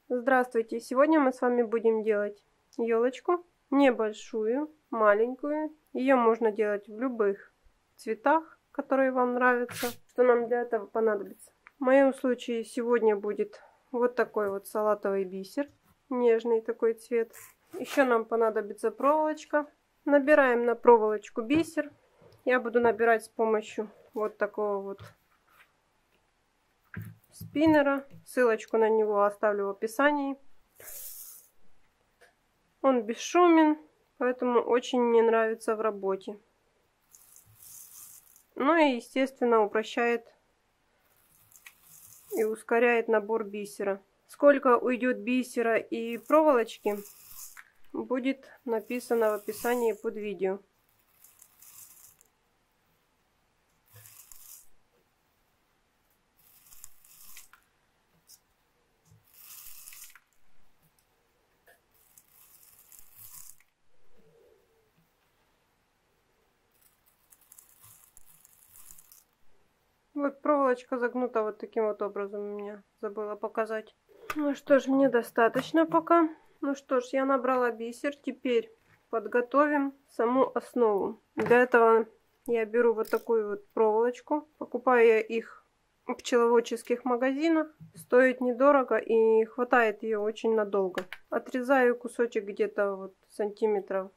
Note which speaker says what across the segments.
Speaker 1: Здравствуйте! Сегодня мы с вами будем делать елочку небольшую, маленькую. Ее можно делать в любых цветах, которые вам нравятся. Что нам для этого понадобится? В моем случае сегодня будет вот такой вот салатовый бисер. Нежный такой цвет. Еще нам понадобится проволочка. Набираем на проволочку бисер. Я буду набирать с помощью вот такого вот спиннера. Ссылочку на него оставлю в описании. Он бесшумен, поэтому очень мне нравится в работе. Ну и, естественно, упрощает и ускоряет набор бисера. Сколько уйдет бисера и проволочки, будет написано в описании под видео. Вот проволочка загнута вот таким вот образом у меня. Забыла показать. Ну что ж, мне достаточно пока. Ну что ж, я набрала бисер. Теперь подготовим саму основу. Для этого я беру вот такую вот проволочку. Покупаю я их в пчеловодческих магазинах. Стоит недорого и хватает ее очень надолго. Отрезаю кусочек где-то вот сантиметров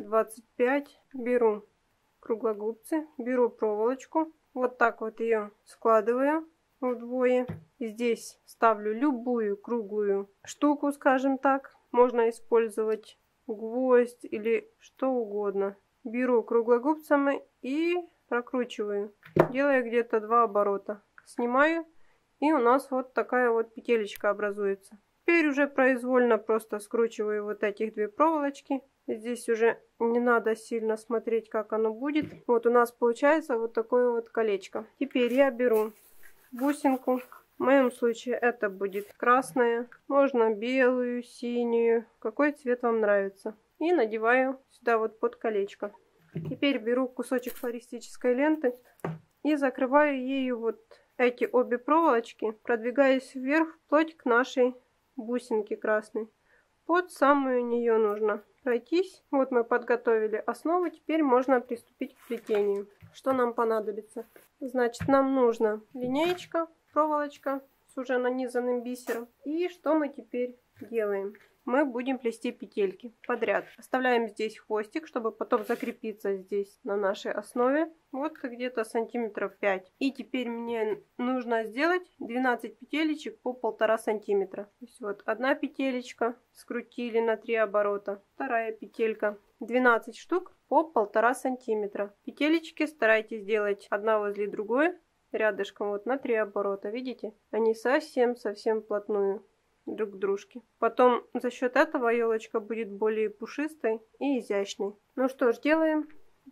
Speaker 1: 25. Беру круглогубцы. Беру проволочку. Вот так вот ее складываю вдвое. Здесь ставлю любую круглую штуку, скажем так. Можно использовать гвоздь или что угодно. Беру круглогубцами и прокручиваю. Делаю где-то 2 оборота. Снимаю. И у нас вот такая вот петелечка образуется. Теперь уже произвольно просто скручиваю вот этих 2 проволочки. Здесь уже не надо сильно смотреть, как оно будет. Вот у нас получается вот такое вот колечко. Теперь я беру бусинку. В моем случае это будет красная. Можно белую, синюю. Какой цвет вам нравится. И надеваю сюда вот под колечко. Теперь беру кусочек флористической ленты и закрываю ею вот эти обе проволочки, продвигаясь вверх вплоть к нашей бусинке красной. Под самую нее нужно пройтись. Вот мы подготовили основу, теперь можно приступить к плетению. Что нам понадобится? Значит, нам нужна линеечка, проволочка с уже нанизанным бисером. И что мы теперь делаем? Мы будем плести петельки подряд. Оставляем здесь хвостик, чтобы потом закрепиться здесь на нашей основе. Вот где-то сантиметров 5. И теперь мне нужно сделать 12 петелечек по 1,5 сантиметра. То есть вот одна петелечка, скрутили на 3 оборота. Вторая петелька. 12 штук по 1,5 сантиметра. Петелечки старайтесь делать одна возле другой. Рядышком вот на 3 оборота. Видите? Они совсем вплотную друг к дружке. Потом за счет этого елочка будет более пушистой и изящной. Ну что ж, делаем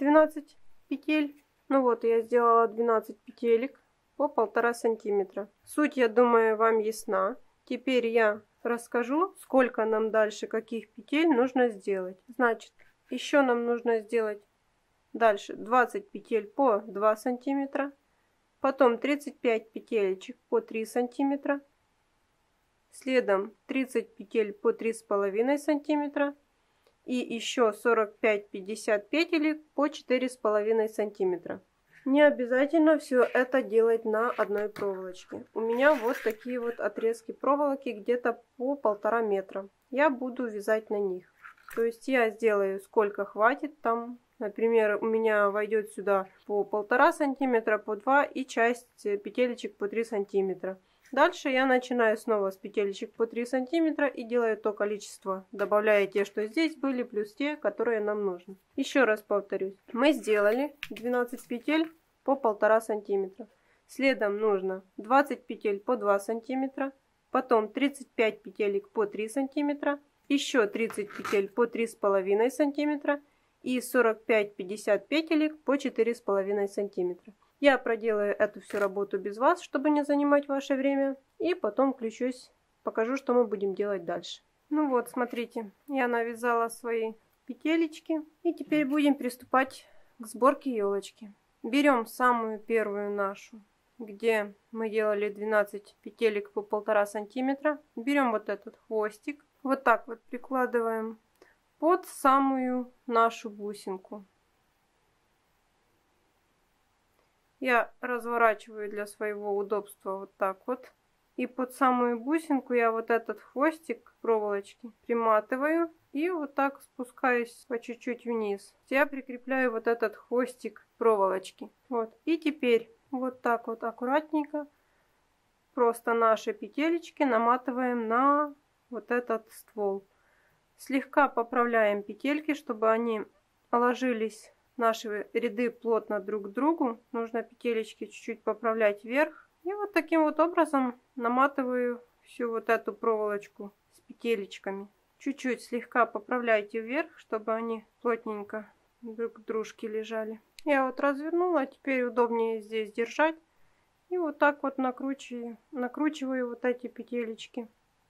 Speaker 1: 12 петель. Ну вот, я сделала 12 петелек по 1,5 сантиметра. Суть, я думаю, вам ясна. Теперь я расскажу, сколько нам дальше каких петель нужно сделать. Значит, еще нам нужно сделать дальше 20 петель по 2 сантиметра. Потом 35 петелечек по 3 сантиметра. Следом 30 петель по 3,5 сантиметра. И еще 45-50 петелек по 4,5 сантиметра. Не обязательно все это делать на одной проволочке. У меня вот такие вот отрезки проволоки где-то по 1,5 метра. Я буду вязать на них. То есть я сделаю сколько хватит там. Например, у меня войдет сюда по 1,5 сантиметра, по 2 и часть петелечек по 3 сантиметра. Дальше я начинаю снова с петелечек по 3 сантиметра и делаю то количество, добавляя те, что здесь были, плюс те, которые нам нужны. Еще раз повторюсь. Мы сделали 12 петель по 1,5 сантиметра. Следом нужно 20 петель по 2 сантиметра. Потом 35 петелек по 3 сантиметра. Еще 30 петель по 3,5 сантиметра. И 45-50 петелек по 4,5 сантиметра. Я проделаю эту всю работу без вас, чтобы не занимать ваше время. И потом включусь, покажу, что мы будем делать дальше. Ну вот, смотрите, я навязала свои петелечки. И теперь будем приступать к сборке елочки. Берем самую первую нашу где мы делали 12 петелек по 1,5 сантиметра. Берем вот этот хвостик, вот так вот прикладываем под самую нашу бусинку. Я разворачиваю для своего удобства вот так вот. И под самую бусинку я вот этот хвостик проволочки приматываю и вот так спускаюсь по чуть-чуть вниз. Я прикрепляю вот этот хвостик проволочки. Вот. И теперь вот так вот аккуратненько просто наши петелечки наматываем на вот этот ствол. Слегка поправляем петельки, чтобы они ложились, наши ряды, плотно друг к другу. Нужно петелечки чуть-чуть поправлять вверх. И вот таким вот образом наматываю всю вот эту проволочку с петелечками. Чуть-чуть слегка поправляйте вверх, чтобы они плотненько друг к дружке лежали. Я вот развернула, теперь удобнее здесь держать. И вот так вот накручиваю вот эти петелечки.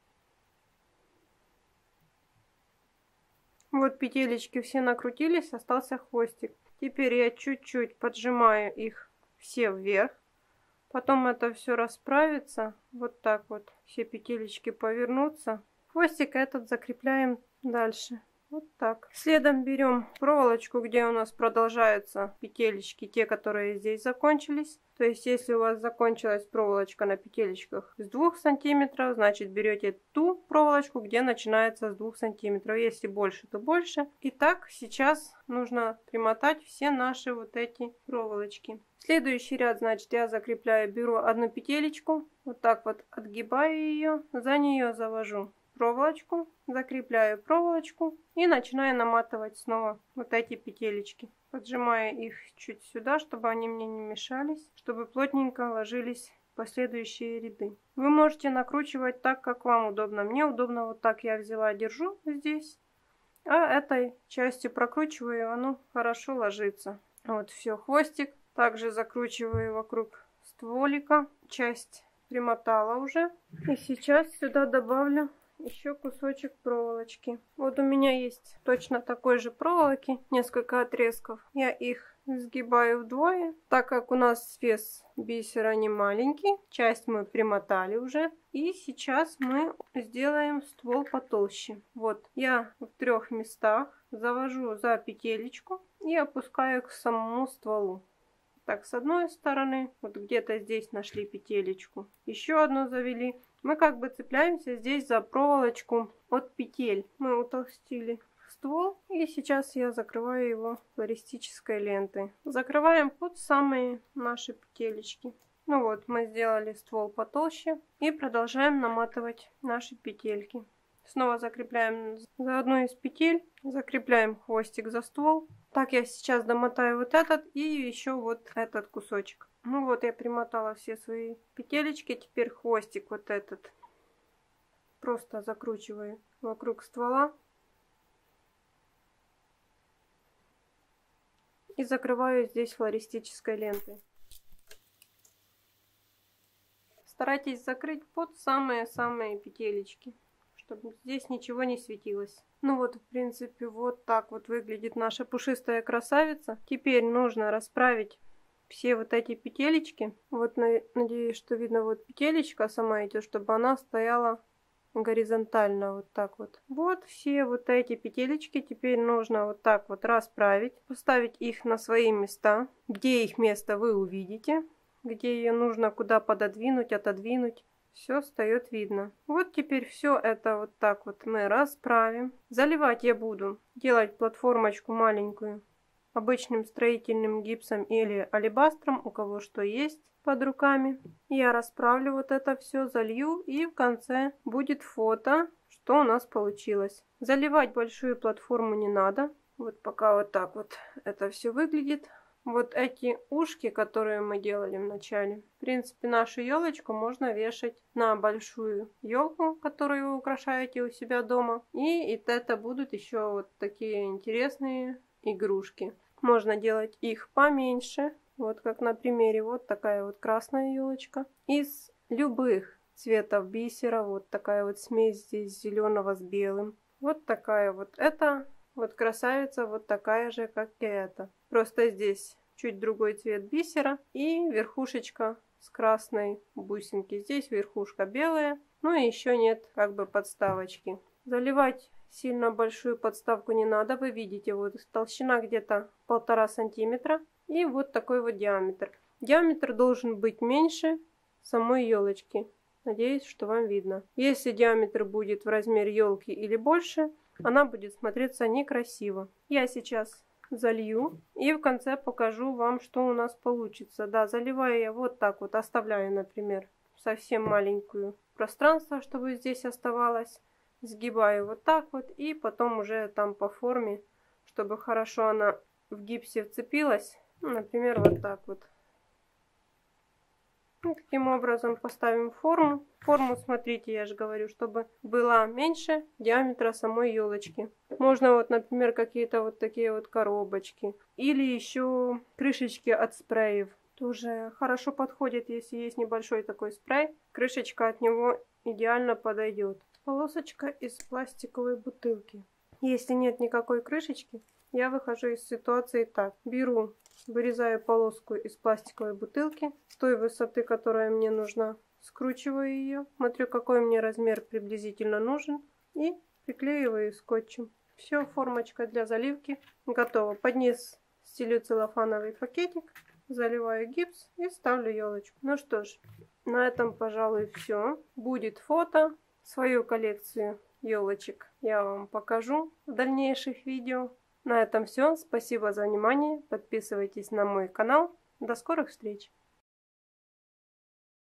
Speaker 1: Вот петелечки все накрутились, остался хвостик. Теперь я чуть-чуть поджимаю их все вверх. Потом это все расправится. Вот так вот. Все петелечки повернутся. Хвостик этот закрепляем дальше. Вот так. Следом берем проволочку, где у нас продолжаются петелечки, те, которые здесь закончились. То есть, если у вас закончилась проволочка на петелечках с 2 сантиметров, значит берете ту проволочку, где начинается с 2 сантиметров. Если больше, то больше. Итак, сейчас нужно примотать все наши вот эти проволочки. Следующий ряд, значит, я закрепляю, беру одну петелечку, вот так вот отгибаю ее, за нее завожу проволочку, закрепляю проволочку и начинаю наматывать снова вот эти петелечки. Поджимаю их чуть сюда, чтобы они мне не мешались, чтобы плотненько ложились последующие ряды. Вы можете накручивать так, как вам удобно. Мне удобно вот так, я взяла, держу здесь, а этой частью прокручиваю, оно хорошо ложится. Вот все, хвостик. Также закручиваю вокруг стволика. Часть примотала уже. И сейчас сюда добавлю еще кусочек проволочки. Вот у меня есть точно такой же проволоки, несколько отрезков. Я их сгибаю вдвое, так как у нас вес бисера не маленький. Часть мы примотали уже. И сейчас мы сделаем ствол потолще. Вот я в 3 местах завожу за петелечку и опускаю к самому стволу. Так, с одной стороны, вот где-то здесь нашли петелечку, еще одну завели. Мы как бы цепляемся здесь за проволочку от петель. Мы утолстили ствол, и сейчас я закрываю его флористической лентой. Закрываем под самые наши петелечки. Ну вот, мы сделали ствол потолще и продолжаем наматывать наши петельки. Снова закрепляем за одну из петель, закрепляем хвостик за ствол. Так, я сейчас домотаю вот этот и еще вот этот кусочек. Ну вот, я примотала все свои петелечки. Теперь хвостик вот этот просто закручиваю вокруг ствола. И закрываю здесь флористической лентой. Старайтесь закрыть под самые-самые петелечки, чтобы здесь ничего не светилось. Ну вот, в принципе, вот так вот выглядит наша пушистая красавица. Теперь нужно расправить все вот эти петелечки. Вот, надеюсь, что видно, вот петелечка сама идет, чтобы она стояла горизонтально, вот так вот. Вот все вот эти петелечки теперь нужно вот так вот расправить, поставить их на свои места. Где их место, вы увидите, где ее нужно куда пододвинуть, отодвинуть. Все встает видно. Вот теперь все это вот так вот мы расправим. Заливать я буду, делать платформочку маленькую обычным строительным гипсом или алебастром, у кого что есть под руками. Я расправлю вот это все, залью, и в конце будет фото, что у нас получилось. Заливать большую платформу не надо. Вот пока вот так вот это все выглядит. Вот эти ушки, которые мы делали в начале. В принципе, нашу елочку можно вешать на большую елку, которую вы украшаете у себя дома. И это будут еще вот такие интересные игрушки. Можно делать их поменьше. Вот как на примере. Вот такая вот красная елочка. Из любых цветов бисера. Вот такая вот смесь здесь зеленого с белым. Вот такая вот. Это вот красавица вот такая же, как и эта. Просто здесь чуть другой цвет бисера и верхушечка с красной бусинки. Здесь верхушка белая, ну и еще нет как бы подставочки. Заливать сильно большую подставку не надо. Вы видите, вот толщина где-то 1,5 сантиметра. И вот такой вот диаметр. Диаметр должен быть меньше самой елочки. Надеюсь, что вам видно. Если диаметр будет в размере елки или больше, она будет смотреться некрасиво. Я сейчас залью и в конце покажу вам, что у нас получится. Да, заливаю я вот так вот, оставляю, например, совсем маленькую пространство, чтобы здесь оставалось. Сгибаю вот так вот и потом уже там по форме, чтобы хорошо она в гипсе вцепилась. Например, вот так вот. И таким образом поставим форму. Форму, смотрите, я же говорю, чтобы была меньше диаметра самой елочки. Можно вот, например, какие-то вот такие вот коробочки. Или еще крышечки от спреев. Тоже хорошо подходит, если есть небольшой такой спрей. Крышечка от него идеально подойдет. Полосочка из пластиковой бутылки. Если нет никакой крышечки, я выхожу из ситуации так. Беру, вырезаю полоску из пластиковой бутылки с той высоты, которая мне нужна. Скручиваю ее, смотрю, какой мне размер приблизительно нужен. И приклеиваю скотчем. Все, формочка для заливки готова. Под низ стелю целлофановый пакетик, заливаю гипс и ставлю елочку. Ну что ж, на этом, пожалуй, все. Будет фото. Свою коллекцию елочек я вам покажу в дальнейших видео. На этом все. Спасибо за внимание. Подписывайтесь на мой канал. До скорых встреч!